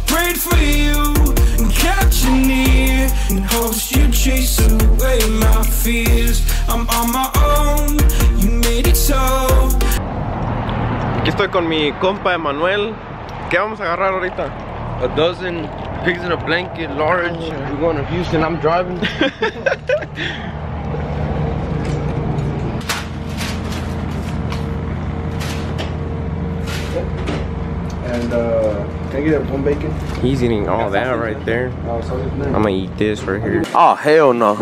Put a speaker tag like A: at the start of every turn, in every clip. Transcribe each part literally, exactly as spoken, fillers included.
A: prayed for you and kept you near in hopes you chase away my fears. I'm on my own, you made it so.
B: Aquí estoy con mi compa Emanuel. ¿Qué vamos a agarrar ahorita?
C: A dozen pigs in a blanket, large. We're going to Houston. I'm driving. And uh, can I get one bacon?
B: He's eating all that right there.
C: Oh, so
B: I'm gonna eat this right here.
C: oh hell no.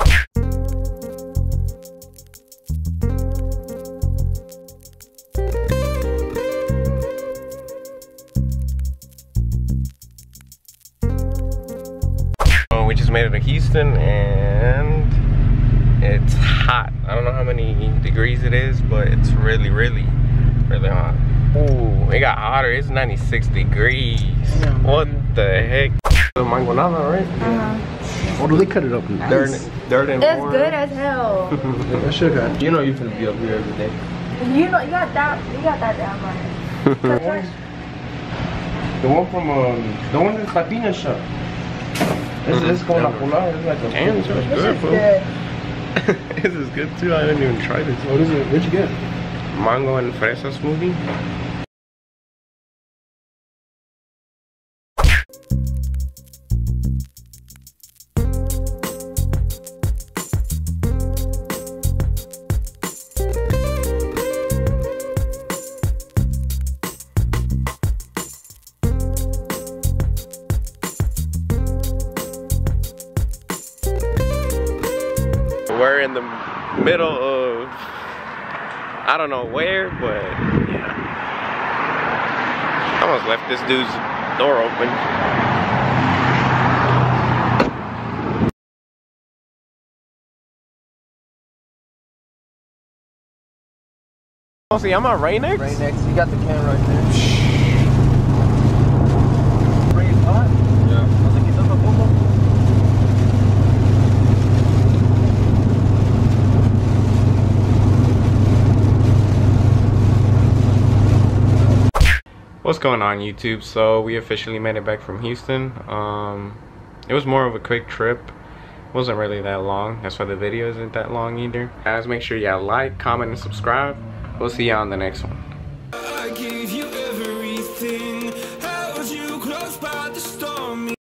B: We just made it to Houston and it's hot. I don't know how many degrees it is, but it's really, really, really hot. Ooh, it got hotter. It's ninety-six degrees. Yeah, what the heck? The mangonada, right?
D: Uh-huh.
C: Oh, do they cut it up? Nice.
B: Dirt, dirt and
D: It's
B: more.
D: good as hell.
C: I should have. You know you're gonna be up here every day.
D: You know, you got that, you got that down right.
C: The one from um, the one that's Latina shop. This is called La Polar. It's like a
B: Damn, this is
D: This
B: good,
D: is
B: fool.
D: good.
B: This is good too. I didn't even try this.
C: What is it? Where'd you get?
B: Mango and fresa smoothie. We're in the middle of, I don't know where, but yeah. I almost left this dude's door open. Oh, see, I'm at Rain-X?
C: Rain-X. You got the can right there. Rain hot? Yeah. I was like, it's up a boom.
B: What's going on, YouTube? So we officially made it back from Houston. Um, it was more of a quick trip. It wasn't really that long. That's why the video isn't that long either. Guys, make sure y'all like, comment, and subscribe. We'll see y'all on the next one.